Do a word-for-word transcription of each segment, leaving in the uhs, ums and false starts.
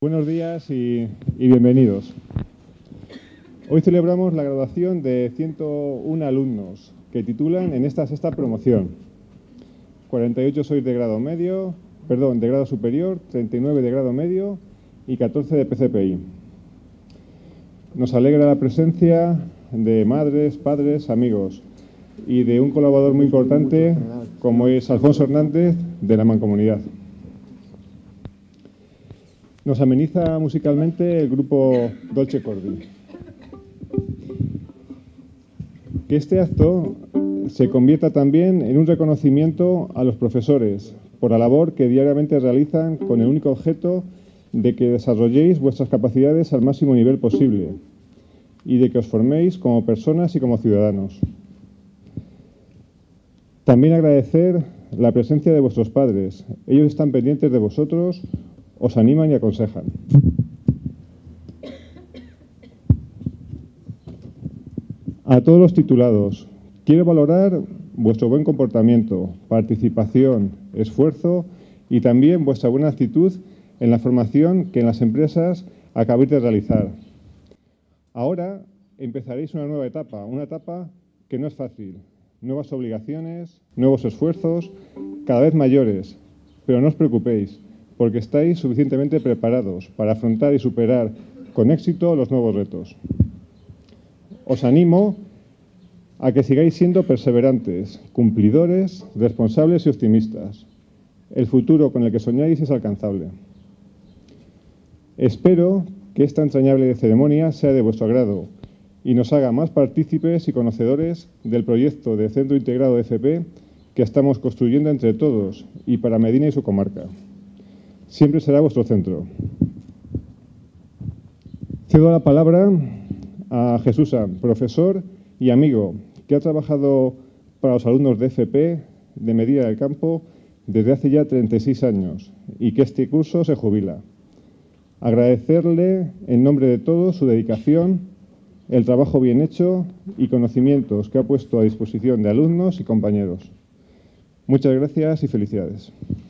Buenos días y, y bienvenidos. Hoy celebramos la graduación de ciento uno alumnos que titulan en esta sexta promoción. cuarenta y ocho sois de grado medio, perdón, de grado superior, treinta y nueve de grado medio y catorce de P C P I. Nos alegra la presencia de madres, padres, amigos y de un colaborador muy importante como es Alfonso Hernández de la Mancomunidad. Nos ameniza musicalmente el grupo Dolce Cordi. Que este acto se convierta también en un reconocimiento a los profesores por la labor que diariamente realizan con el único objeto de que desarrolléis vuestras capacidades al máximo nivel posible y de que os forméis como personas y como ciudadanos. También agradecer la presencia de vuestros padres. Ellos están pendientes de vosotros, os animan y aconsejan. A todos los titulados, quiero valorar vuestro buen comportamiento, participación, esfuerzo y también vuestra buena actitud en la formación que en las empresas acabáis de realizar. Ahora empezaréis una nueva etapa, una etapa que no es fácil. Nuevas obligaciones, nuevos esfuerzos, cada vez mayores. Pero no os preocupéis, porque estáis suficientemente preparados para afrontar y superar con éxito los nuevos retos. Os animo a que sigáis siendo perseverantes, cumplidores, responsables y optimistas. El futuro con el que soñáis es alcanzable. Espero que esta entrañable ceremonia sea de vuestro agrado y nos haga más partícipes y conocedores del proyecto de Centro Integrado de F P que estamos construyendo entre todos y para Medina y su comarca. Siempre será vuestro centro. Cedo la palabra a Jesús, profesor y amigo, que ha trabajado para los alumnos de F P de Medina del Campo desde hace ya treinta y seis años y que este curso se jubila. Agradecerle en nombre de todos su dedicación, el trabajo bien hecho y conocimientos que ha puesto a disposición de alumnos y compañeros. Muchas gracias y felicidades.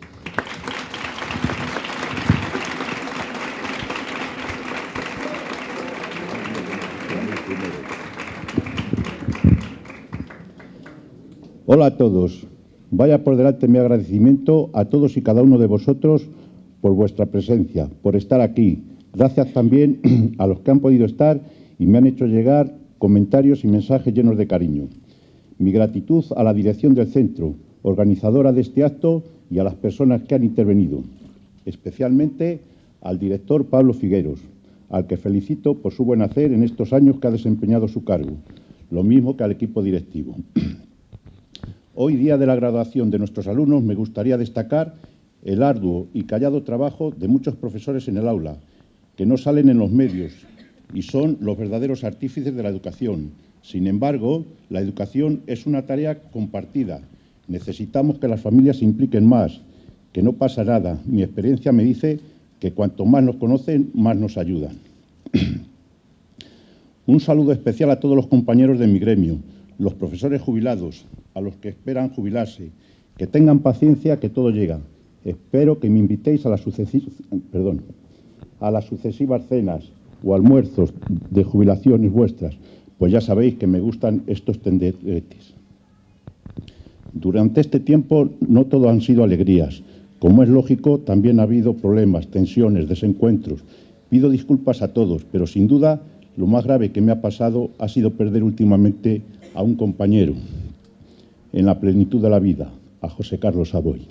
Hola a todos. Vaya por delante mi agradecimiento a todos y cada uno de vosotros por vuestra presencia, por estar aquí. Gracias también a los que han podido estar y me han hecho llegar comentarios y mensajes llenos de cariño. Mi gratitud a la dirección del centro, organizadora de este acto, y a las personas que han intervenido, especialmente al director Pablo Figueros, al que felicito por su buen hacer en estos años que ha desempeñado su cargo, lo mismo que al equipo directivo. Hoy, día de la graduación de nuestros alumnos, me gustaría destacar el arduo y callado trabajo de muchos profesores en el aula, que no salen en los medios y son los verdaderos artífices de la educación. Sin embargo, la educación es una tarea compartida. Necesitamos que las familias se impliquen más, que no pasa nada. Mi experiencia me dice que cuanto más nos conocen, más nos ayudan. Un saludo especial a todos los compañeros de mi gremio, los profesores jubilados, a los que esperan jubilarse, que tengan paciencia, que todo llega. Espero que me invitéis a las, sucesivas, perdón, a las sucesivas cenas o almuerzos de jubilaciones vuestras, pues ya sabéis que me gustan estos tenderetes. Durante este tiempo no todo han sido alegrías. Como es lógico, también ha habido problemas, tensiones, desencuentros. Pido disculpas a todos, pero sin duda lo más grave que me ha pasado ha sido perder últimamente a un compañero en la plenitud de la vida, a José Carlos Aboy.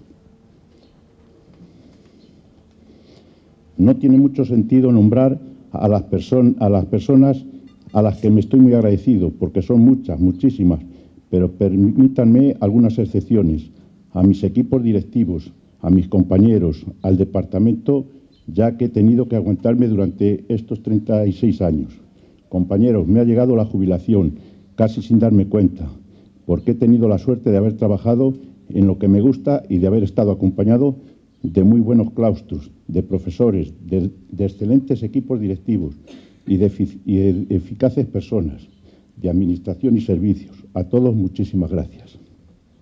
No tiene mucho sentido nombrar a las, person a las personas a las que me estoy muy agradecido, porque son muchas, muchísimas, pero permítanme algunas excepciones. A mis equipos directivos, a mis compañeros, al departamento, ya que he tenido que aguantarme durante estos treinta y seis años. Compañeros, me ha llegado la jubilación, casi sin darme cuenta, porque he tenido la suerte de haber trabajado en lo que me gusta y de haber estado acompañado de muy buenos claustros, de profesores, de, de excelentes equipos directivos y de, y de eficaces personas, de administración y servicios. A todos, muchísimas gracias.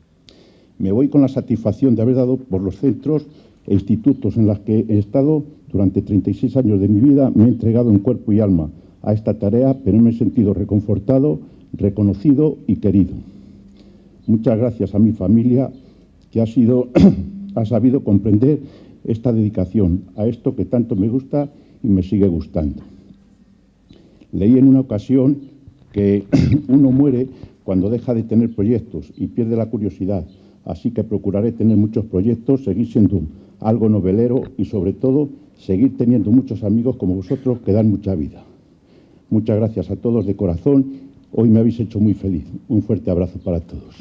Me voy con la satisfacción de haber dado por los centros e institutos en los que he estado Durante treinta y seis años de mi vida me he entregado en cuerpo y alma a esta tarea, pero me he sentido reconfortado, reconocido y querido. Muchas gracias a mi familia, que ha, sido, ha sabido comprender esta dedicación a esto que tanto me gusta y me sigue gustando. Leí en una ocasión que uno muere cuando deja de tener proyectos y pierde la curiosidad, así que procuraré tener muchos proyectos, seguir siendo algo novelero y, sobre todo, seguir teniendo muchos amigos como vosotros que dan mucha vida. Muchas gracias a todos de corazón. Hoy me habéis hecho muy feliz. Un fuerte abrazo para todos.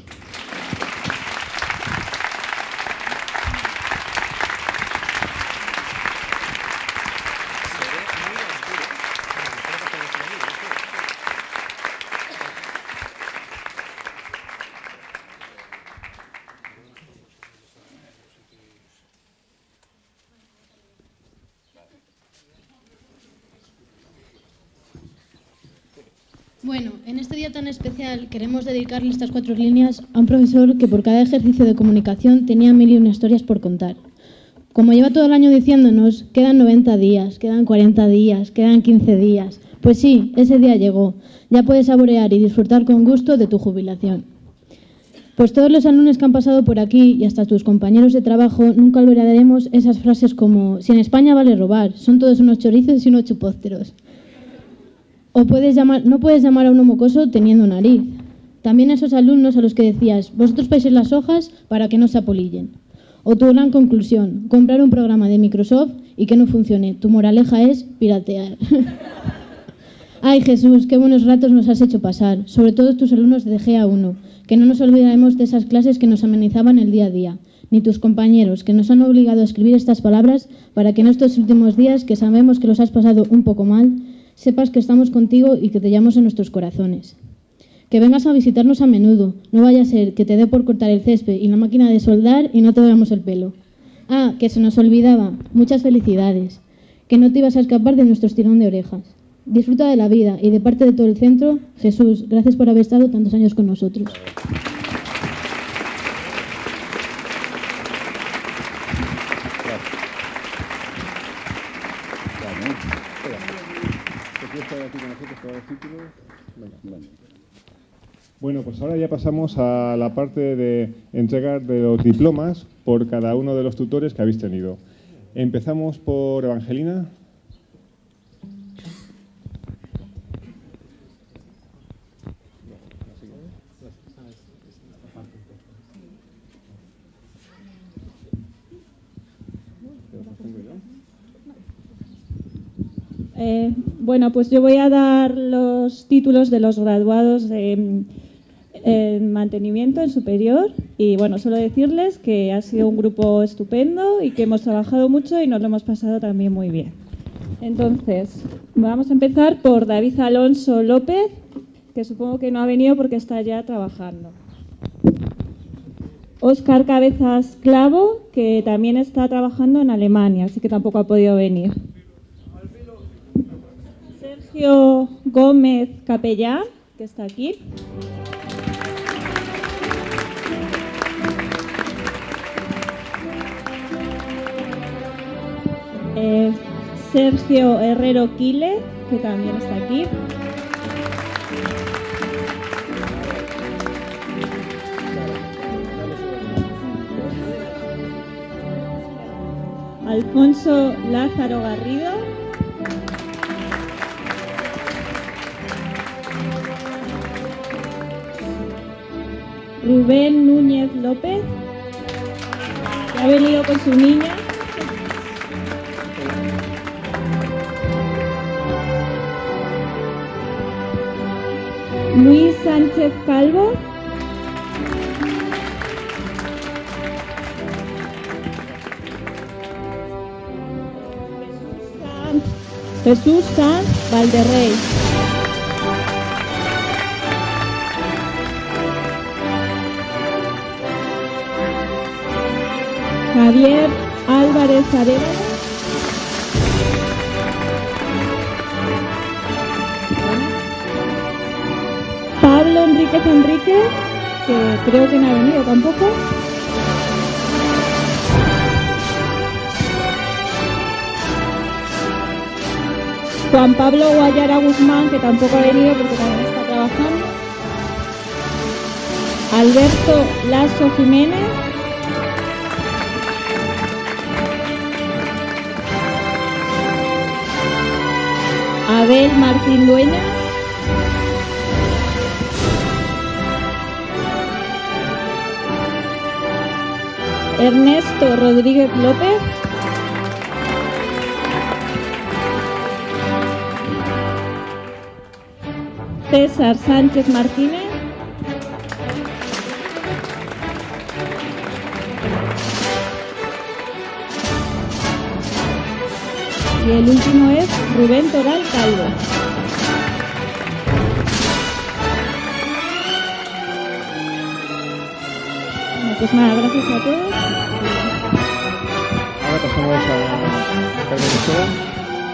Bueno, en este día tan especial queremos dedicarle estas cuatro líneas a un profesor que por cada ejercicio de comunicación tenía mil y una historias por contar. Como lleva todo el año diciéndonos, quedan noventa días, quedan cuarenta días, quedan quince días. Pues sí, ese día llegó. Ya puedes saborear y disfrutar con gusto de tu jubilación. Pues todos los alumnos que han pasado por aquí y hasta tus compañeros de trabajo nunca olvidaremos esas frases como: si en España vale robar, son todos unos chorizos y unos chupósteros. O puedes llamar, no puedes llamar a uno mocoso teniendo nariz. También esos alumnos a los que decías: vosotros paséis las hojas para que no se apolillen. O tu gran conclusión: comprar un programa de Microsoft y que no funcione. Tu moraleja es piratear. Ay, Jesús, qué buenos ratos nos has hecho pasar, sobre todo tus alumnos de G A uno, que no nos olvidaremos de esas clases que nos amenizaban el día a día, ni tus compañeros, que nos han obligado a escribir estas palabras para que en estos últimos días, que sabemos que los has pasado un poco mal, sepas que estamos contigo y que te llevamos en nuestros corazones. Que vengas a visitarnos a menudo, no vaya a ser que te dé por cortar el césped y la máquina de soldar y no te veamos el pelo. Ah, que se nos olvidaba, muchas felicidades, que no te ibas a escapar de nuestro estirón de orejas. Disfruta de la vida y de parte de todo el centro, Jesús, gracias por haber estado tantos años con nosotros. Bueno, pues ahora ya pasamos a la parte de entregar de los diplomas por cada uno de los tutores que habéis tenido. Empezamos por Evangelina. Eh, bueno, pues yo voy a dar los títulos de los graduados de, en mantenimiento en superior y bueno, solo decirles que ha sido un grupo estupendo y que hemos trabajado mucho y nos lo hemos pasado también muy bien. Entonces, vamos a empezar por David Alonso López, que supongo que no ha venido porque está ya trabajando. Óscar Cabezas Clavo, que también está trabajando en Alemania, así que tampoco ha podido venir. Sergio Gómez Capellán, que está aquí. Eh, Sergio Herrero Quile, que también está aquí. Alfonso Lázaro Garrido. Rubén Núñez López, que ha venido con su niña. Luis Sánchez Calvo. Jesús Sanz Valderrey. Javier Álvarez Arevalo. Pablo Enríquez Enríquez, que creo que no ha venido tampoco. Juan Pablo Guayara Guzmán, que tampoco ha venido porque también está trabajando. Alberto Lasso Jiménez. Abel Martín Dueñas. Ernesto Rodríguez López. César Sánchez Martínez. Y el último es Rubén Toral Calvo. Bueno, pues nada, gracias a todos. Ahora pasamos a Carmen Esteban.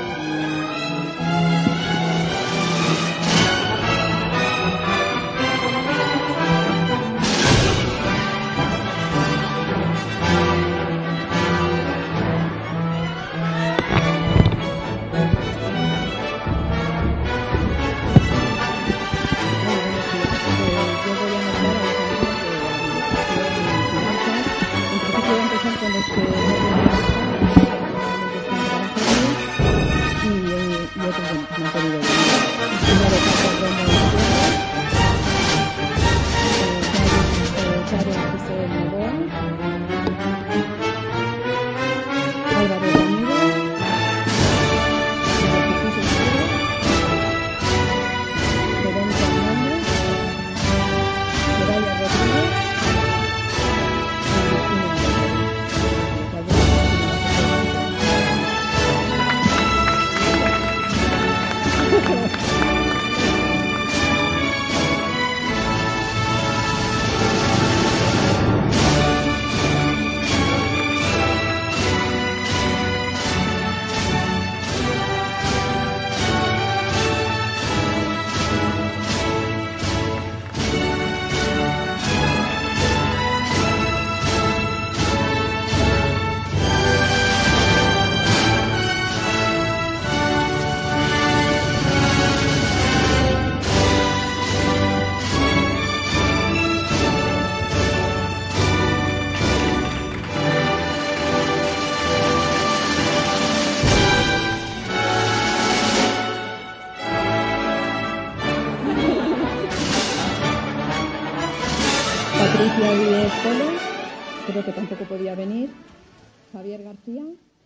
Patricia Díez Polo, creo que tampoco podía venir. Javier García.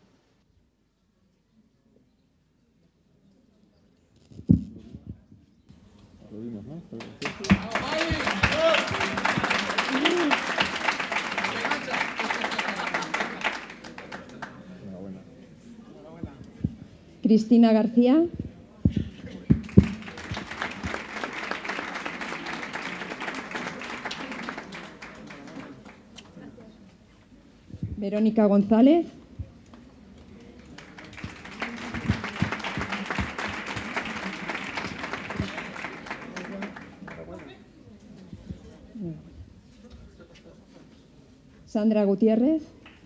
Cristina García. Verónica González. Sandra Gutiérrez.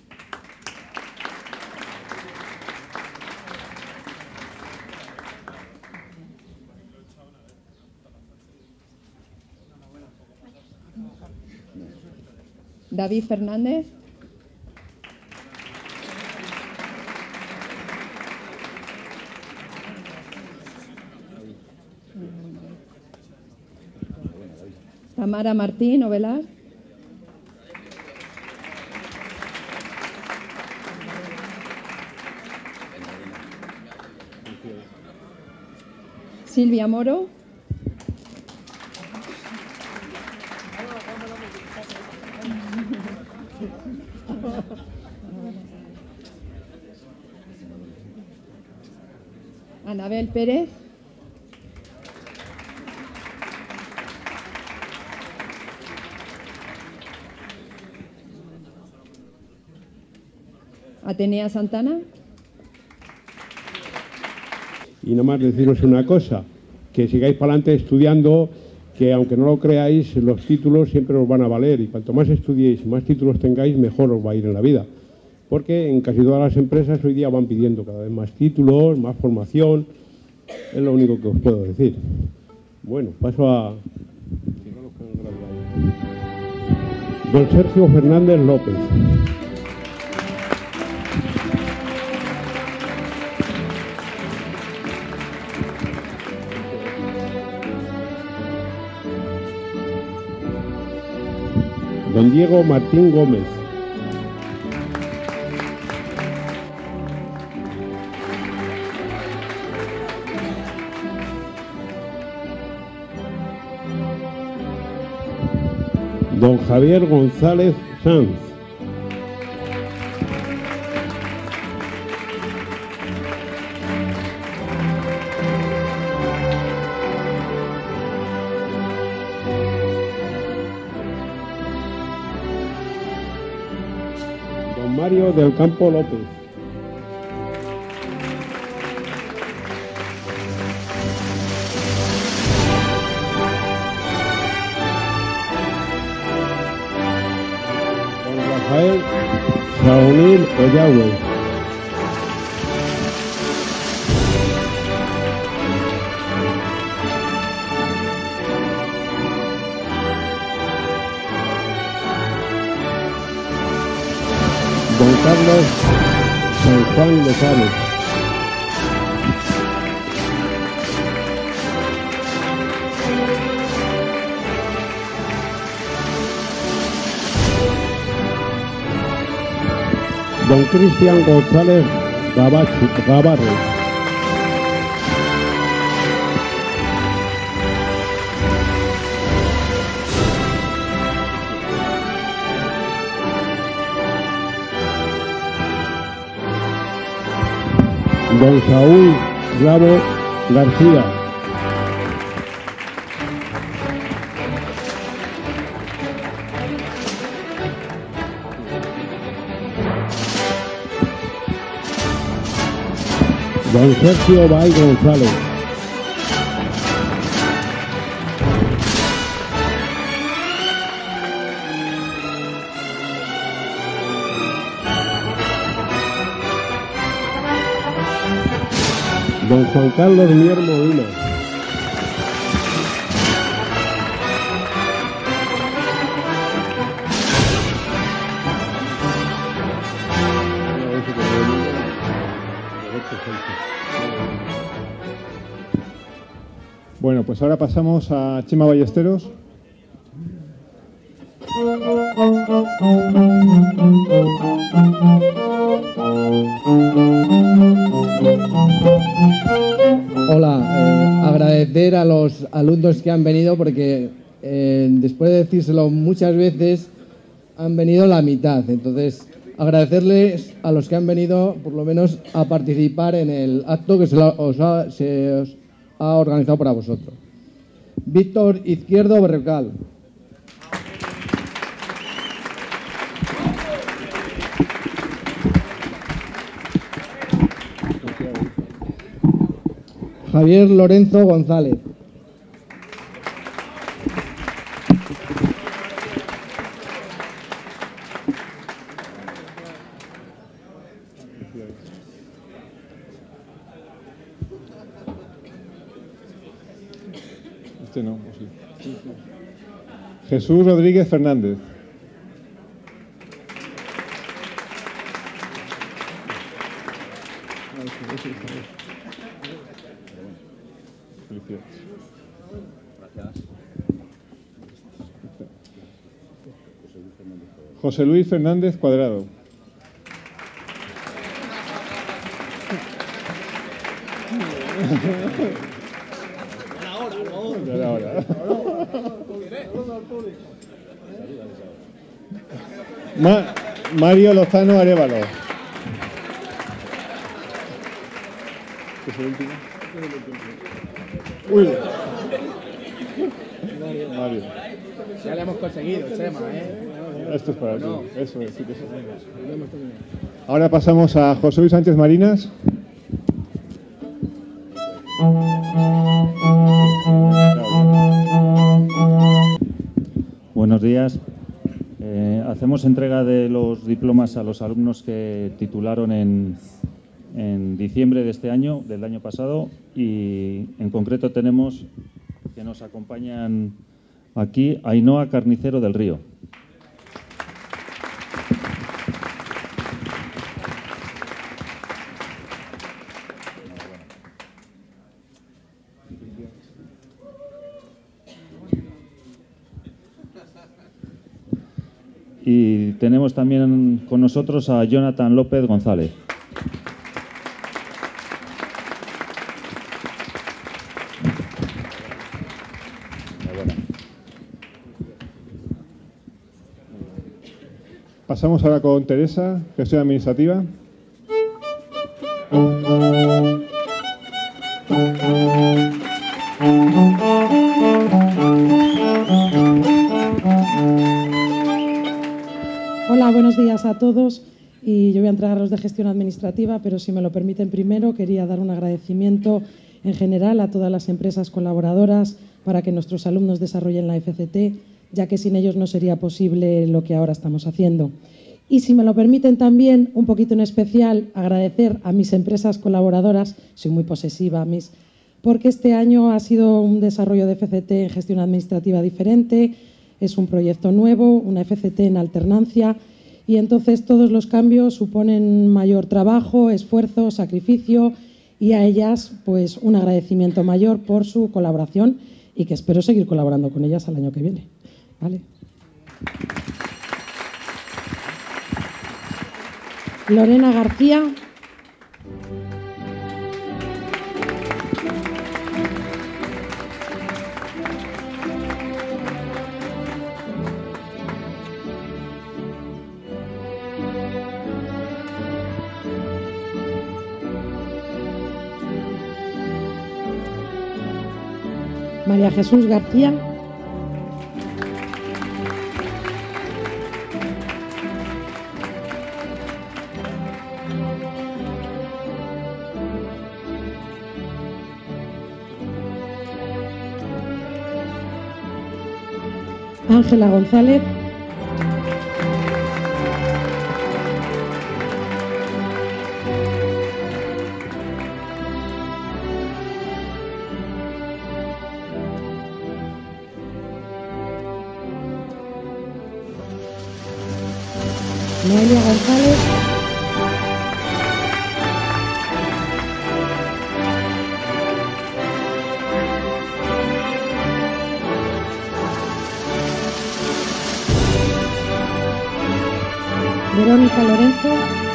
David Fernández. Tamara Martín Ovelar. Silvia Moro. Anabel Pérez. Atenea Santana. Y nomás deciros una cosa, que sigáis para adelante estudiando, que aunque no lo creáis, los títulos siempre os van a valer y cuanto más estudiéis, más títulos tengáis, mejor os va a ir en la vida. Porque en casi todas las empresas hoy día van pidiendo cada vez más títulos, más formación Es lo único que os puedo decir. Bueno, paso a... Don Sergio Fernández López. Don Diego Martín Gómez. Don Javier González Sanz. Don Mario del Campo López. Rafael Saunil Oyagüe. Don Carlos San Juan Lozano. Don Cristian González Gavarro. Don Saúl Bravo García. Don Sergio Bay González. Don Juan Carlos Mier Molina. Bueno, pues ahora pasamos a Chema Ballesteros. Hola, eh, agradecer a los alumnos que han venido porque eh, después de decírselo muchas veces han venido la mitad. Entonces, agradecerles a los que han venido por lo menos a participar en el acto que se, la, os, ha, se os ha organizado para vosotros. Víctor Izquierdo Berrocal. Javier Lorenzo González. Este no, sí. Jesús Rodríguez Fernández. Felicidades. Gracias. José Luis Fernández Cuadrado. Ya ahora. Ma Mario Lozano Arévalo. ¿Qué es el último? Uy. Mario. Ya le hemos conseguido, Chema, ¿eh? Esto es para ti. Eso es, sí que sí. Ahora pasamos a José Luis Sánchez Marinas. Buenos días. Eh, hacemos entrega de los diplomas a los alumnos que titularon en, en diciembre de este año, del año pasado, y en concreto tenemos que nos acompañan aquí Ainhoa Carnicero del Río. Y tenemos también con nosotros a Jonathan López González. Pasamos ahora con Teresa, gestión administrativa. Hola, buenos días a todos. Y yo voy a entregar los de gestión administrativa, pero si me lo permiten primero, quería dar un agradecimiento en general a todas las empresas colaboradoras para que nuestros alumnos desarrollen la F C T, ya que sin ellos no sería posible lo que ahora estamos haciendo. Y si me lo permiten también, un poquito en especial, agradecer a mis empresas colaboradoras, soy muy posesiva, mis, porque este año ha sido un desarrollo de F C T en gestión administrativa diferente, es un proyecto nuevo, una F C T en alternancia, y entonces todos los cambios suponen mayor trabajo, esfuerzo, sacrificio, y a ellas pues un agradecimiento mayor por su colaboración y que espero seguir colaborando con ellas al año que viene. ¿Vale? Lorena García. María Jesús García. Ángela González. Noelia González. Verónica Lorenzo.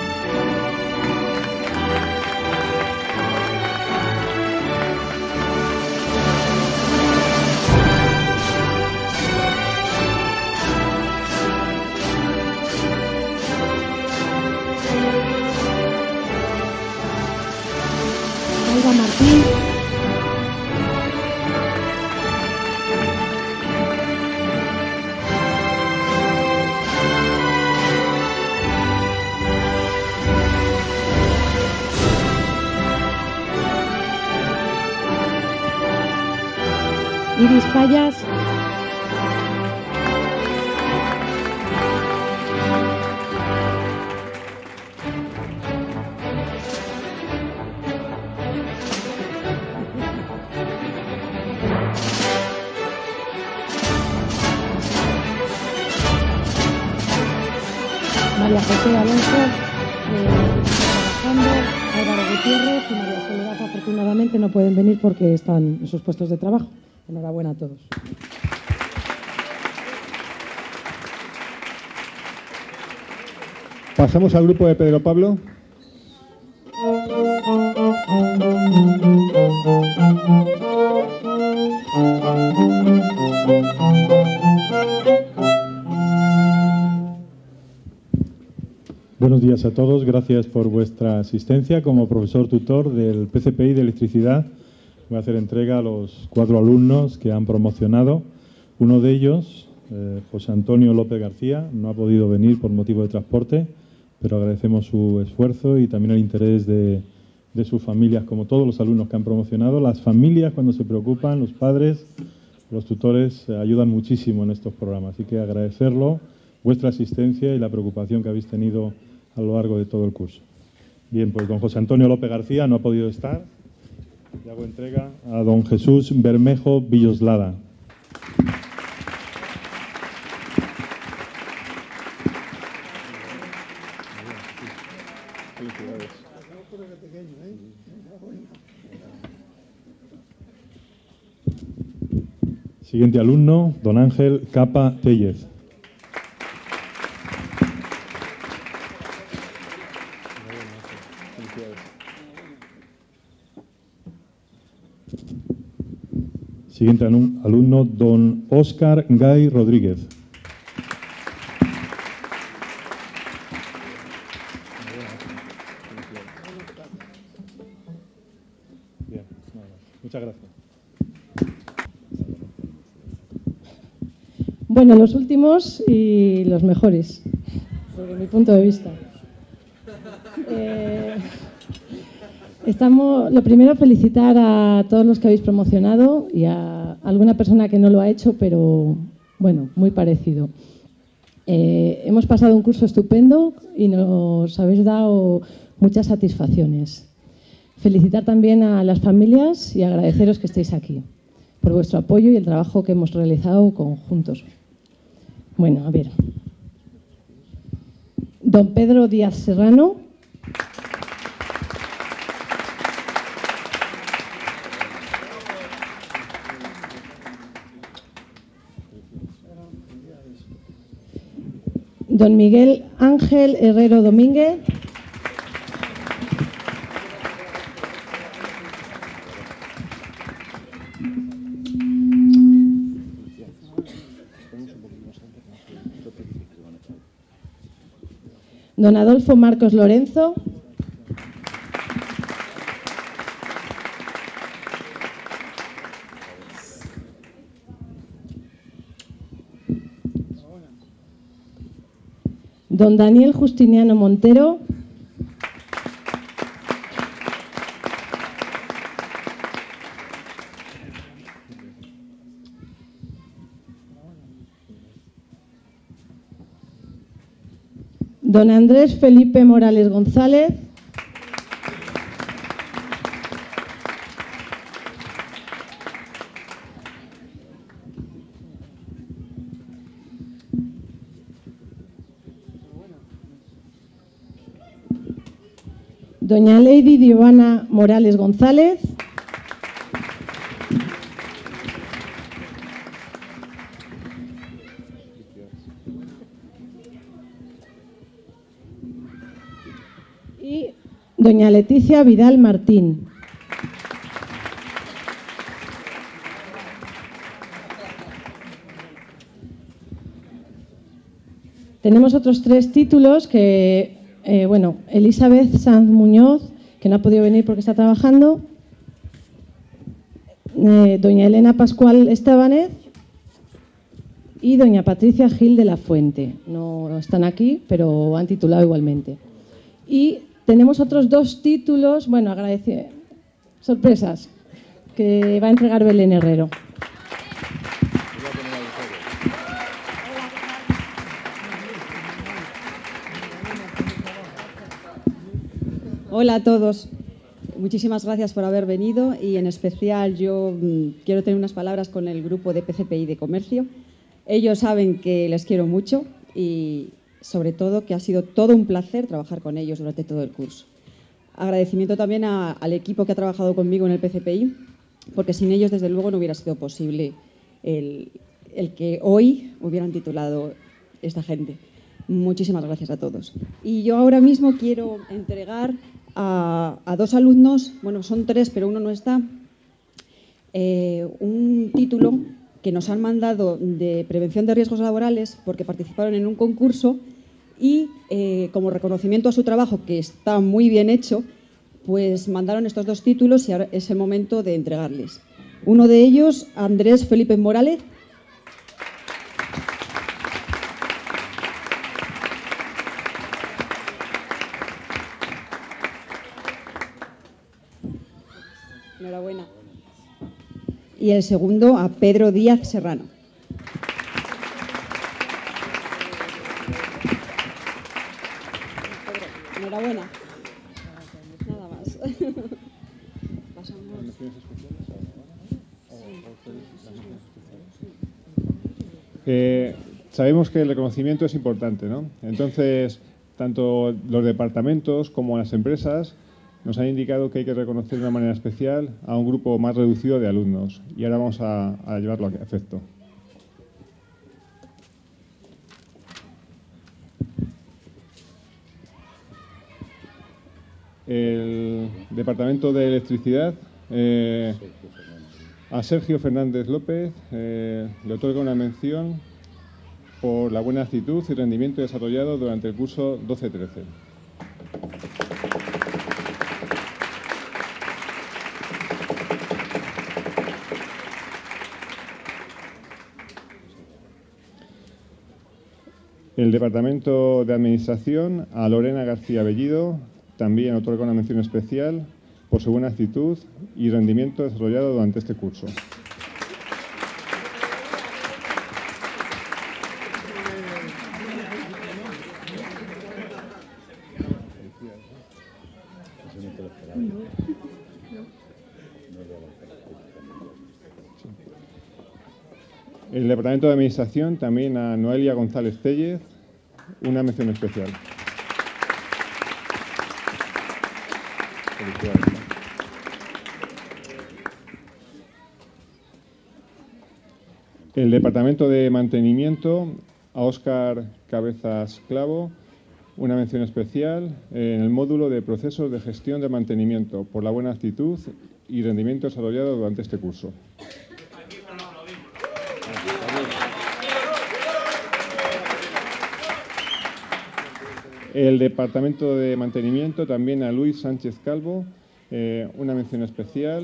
Alba Martín. Iris Payas. María José Alonso, eh, trabajando, Álvaro Gutiérrez y María Soledad afortunadamente no pueden venir porque están en sus puestos de trabajo. Enhorabuena a todos. Pasamos al grupo de Pedro Pablo. Buenos días a todos. Gracias por vuestra asistencia. Como profesor tutor del P C P I de electricidad, voy a hacer entrega a los cuatro alumnos que han promocionado. Uno de ellos, eh, José Antonio López García, no ha podido venir por motivo de transporte, pero agradecemos su esfuerzo y también el interés de, de sus familias, como todos los alumnos que han promocionado. Las familias, cuando se preocupan, los padres, los tutores, eh, ayudan muchísimo en estos programas. Así que agradecerlo, vuestra asistencia y la preocupación que habéis tenido a lo largo de todo el curso. Bien, pues don José Antonio López García no ha podido estar. Y hago entrega a don Jesús Bermejo Villoslada. Siguiente alumno, don Ángel Capa Tellez. Siguiente alumno, don Óscar Gay Rodríguez. Bien, muchas gracias. Bueno, los últimos y los mejores, desde mi punto de vista. Eh, estamos, lo primero, felicitar a todos los que habéis promocionado y a alguna persona que no lo ha hecho, pero bueno, muy parecido. Eh, hemos pasado un curso estupendo y nos habéis dado muchas satisfacciones. Felicitar también a las familias y agradeceros que estéis aquí por vuestro apoyo y el trabajo que hemos realizado conjuntos. Bueno, a ver. Don Pedro Díaz Serrano. Don Miguel Ángel Herrero Domínguez. Don Adolfo Marcos Lorenzo. Don Daniel Justiniano Montero. Don Andrés Felipe Morales González. Doña Lady Giovanna Morales González. Y doña Leticia Vidal Martín. Tenemos otros tres títulos que, eh, bueno, Elizabeth Sanz Muñoz, que no ha podido venir porque está trabajando, eh, doña Elena Pascual Estebanez y doña Patricia Gil de la Fuente. No están aquí, pero han titulado igualmente. Y tenemos otros dos títulos, bueno, agradecer, sorpresas, que va a entregar Belén Herrero. Hola a todos. Muchísimas gracias por haber venido y en especial yo mmm, quiero tener unas palabras con el grupo de P C P I de Comercio. Ellos saben que les quiero mucho y sobre todo que ha sido todo un placer trabajar con ellos durante todo el curso. Agradecimiento también a, al equipo que ha trabajado conmigo en el P C P I, porque sin ellos desde luego no hubiera sido posible el, el que hoy hubieran titulado esta gente. Muchísimas gracias a todos. Y yo ahora mismo quiero entregar a, a dos alumnos, bueno, son tres, pero uno no está, eh, un título que nos han mandado de prevención de riesgos laborales porque participaron en un concurso y eh, como reconocimiento a su trabajo, que está muy bien hecho, pues mandaron estos dos títulos y ahora es el momento de entregarles. Uno de ellos, Andrés Felipe Morales. Enhorabuena. Y el segundo a Pedro Díaz Serrano. Enhorabuena. Nada más. Pasamos. menciones especiales ahora? ¿O ustedes las menciones especiales? Eh, sabemos que el reconocimiento es importante, ¿no? Entonces, tanto los departamentos como las empresas nos han indicado que hay que reconocer de una manera especial a un grupo más reducido de alumnos. Y ahora vamos a, a llevarlo a efecto. El Departamento de Electricidad, eh, a Sergio Fernández López, eh, le otorga una mención por la buena actitud y rendimiento desarrollado durante el curso doce trece. El Departamento de Administración, a Lorena García Bellido, también otorga una mención especial por su buena actitud y rendimiento desarrollado durante este curso. El Departamento de Administración, también a Noelia González Tellez, una mención especial. El Departamento de Mantenimiento, a Óscar Cabezas Clavo, una mención especial en el módulo de procesos de gestión de mantenimiento por la buena actitud y rendimiento desarrollado durante este curso. El Departamento de Mantenimiento, también a Luis Sánchez Calvo, eh, una mención especial.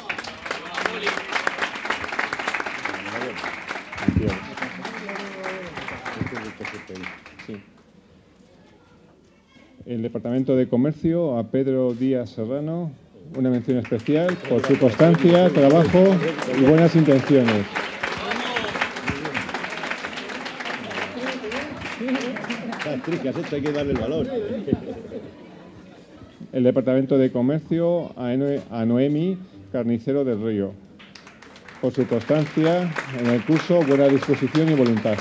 Sí. El Departamento de Comercio, a Pedro Díaz Serrano, una mención especial por su constancia, trabajo y buenas intenciones. Hay que darle el valor. El Departamento de Comercio, a, Noe a Noemi Carnicero del Río, por su constancia en el curso, buena disposición y voluntad.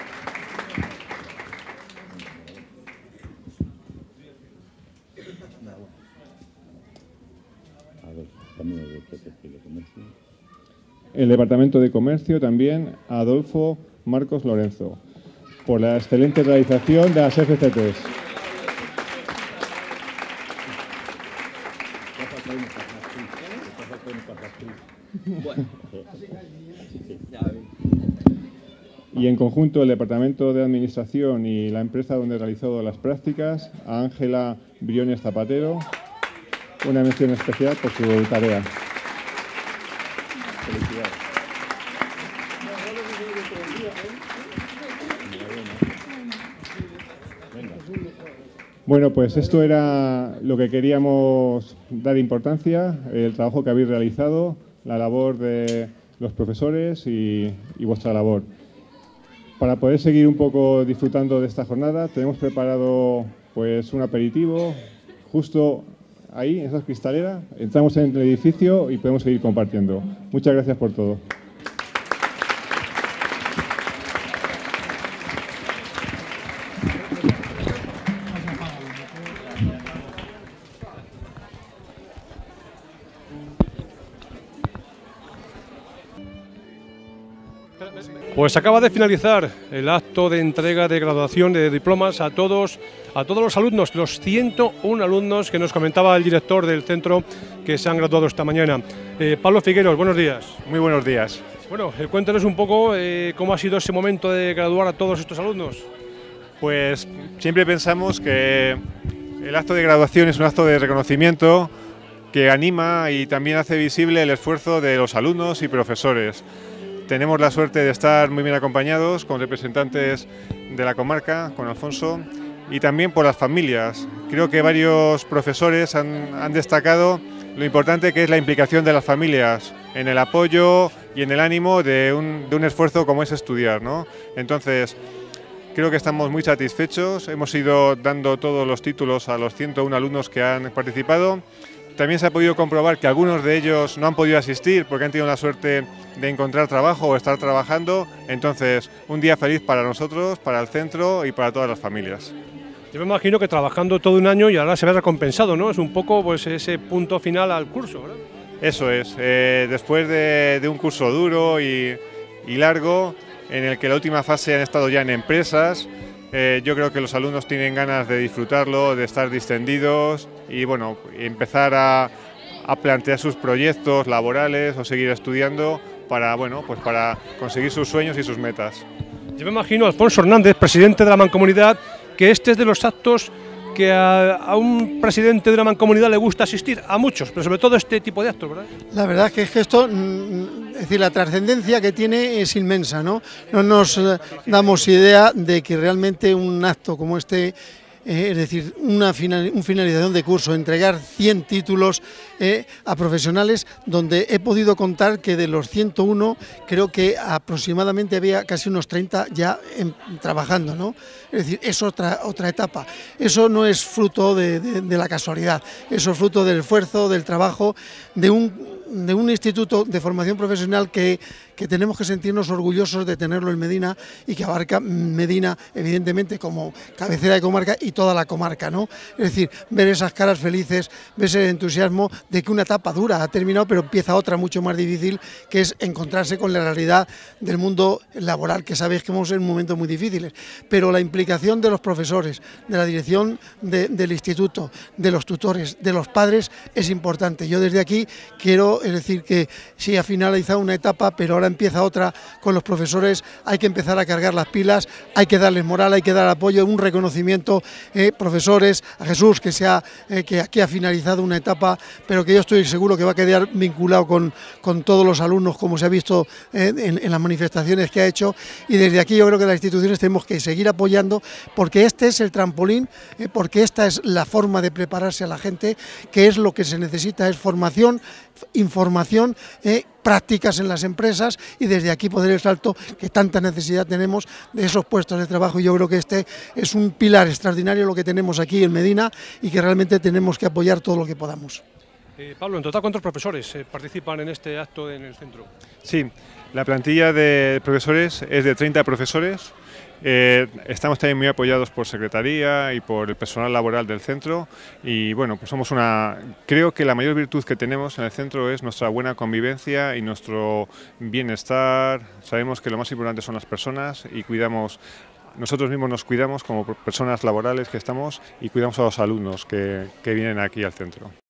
El Departamento de Comercio, también a Adolfo Marcos Lorenzo, por la excelente realización de las F C Ts. Y en conjunto el Departamento de Administración y la empresa donde realizó las prácticas, a Ángela Briones Zapatero, una mención especial por su tarea. Felicidades. Bueno, pues esto era lo que queríamos dar importancia, el trabajo que habéis realizado, la labor de los profesores y, y vuestra labor. Para poder seguir un poco disfrutando de esta jornada, tenemos preparado pues un aperitivo justo ahí, en esa cristalera. Entramos en el edificio y podemos seguir compartiendo. Muchas gracias por todo. Pues acaba de finalizar el acto de entrega de graduación de diplomas a todos, a todos los alumnos, los ciento uno alumnos que nos comentaba el director del centro que se han graduado esta mañana. Eh, Pablo Figueros, buenos días. Muy buenos días. Bueno, eh, cuéntanos un poco eh, cómo ha sido ese momento de graduar a todos estos alumnos. Pues siempre pensamos que el acto de graduación es un acto de reconocimiento que anima y también hace visible el esfuerzo de los alumnos y profesores. Tenemos la suerte de estar muy bien acompañados con representantes de la comarca, con Alfonso, y también por las familias. Creo que varios profesores han, han destacado lo importante que es la implicación de las familias en el apoyo y en el ánimo de un, de un esfuerzo como es estudiar, ¿no? Entonces, creo que estamos muy satisfechos. Hemos ido dando todos los títulos a los ciento uno alumnos que han participado también se ha podido comprobar que algunos de ellos no han podido asistir porque han tenido la suerte de encontrar trabajo o estar trabajando. Entonces, un día feliz para nosotros, para el centro y para todas las familias. Yo me imagino que trabajando todo un año y ahora se ve recompensado, ¿no? Es un poco pues ese punto final al curso, ¿verdad? Eso es. Eh, después de, de un curso duro y, y largo, en el que la última fase han estado ya en empresas, Eh, yo creo que los alumnos tienen ganas de disfrutarlo, de estar distendidos y bueno, empezar a, a plantear sus proyectos laborales o seguir estudiando para, bueno, pues para conseguir sus sueños y sus metas. Yo me imagino, Alfonso Hernández, presidente de la Mancomunidad, que este es de los actos que a, a un presidente de una mancomunidad le gusta asistir, a muchos, pero sobre todo este tipo de actos, ¿verdad? La verdad es que esto, es decir, la trascendencia que tiene es inmensa, ¿no? No nos damos idea de que realmente un acto como este, eh, es decir, una final, un finalización de curso, entregar cien títulos eh, a profesionales, donde he podido contar que de los ciento uno, creo que aproximadamente había casi unos treinta ya en, trabajando, ¿no? Es decir, es otra, otra etapa. Eso no es fruto de, de, de la casualidad, eso es fruto del esfuerzo, del trabajo, de un, de un instituto de formación profesional que, que tenemos que sentirnos orgullosos de tenerlo en Medina y que abarca Medina, evidentemente, como cabecera de comarca y toda la comarca, ¿no? Es decir, ver esas caras felices, ver ese entusiasmo de que una etapa dura ha terminado, pero empieza otra mucho más difícil, que es encontrarse con la realidad del mundo laboral, que sabéis que vamos en momentos muy difíciles. Pero la implicación de los profesores, de la dirección de, del instituto, de los tutores, de los padres, es importante. Yo desde aquí quiero, es decir, que sí ha finalizado una etapa, pero ahora empieza otra con los profesores. Hay que empezar a cargar las pilas, hay que darles moral, hay que dar apoyo, un reconocimiento, eh, profesores, a Jesús, que, sea, eh, que aquí ha finalizado una etapa, pero que yo estoy seguro que va a quedar vinculado con, con todos los alumnos, como se ha visto eh, en, en las manifestaciones que ha hecho, y desde aquí yo creo que las instituciones tenemos que seguir apoyando, porque este es el trampolín, eh, porque esta es la forma de prepararse a la gente, que es lo que se necesita, es formación, información, eh, prácticas en las empresas y desde aquí poder el salto que tanta necesidad tenemos de esos puestos de trabajo. Y yo creo que este es un pilar extraordinario lo que tenemos aquí en Medina y que realmente tenemos que apoyar todo lo que podamos. Eh, Pablo, en total, ¿cuántos profesores eh, participan en este acto en el centro? Sí, la plantilla de profesores es de treinta profesores. Eh, estamos también muy apoyados por Secretaría y por el personal laboral del centro y bueno, pues somos una... Creo que la mayor virtud que tenemos en el centro es nuestra buena convivencia y nuestro bienestar. Sabemos que lo más importante son las personas y cuidamos... Nosotros mismos nos cuidamos como personas laborales que estamos y cuidamos a los alumnos que, que vienen aquí al centro.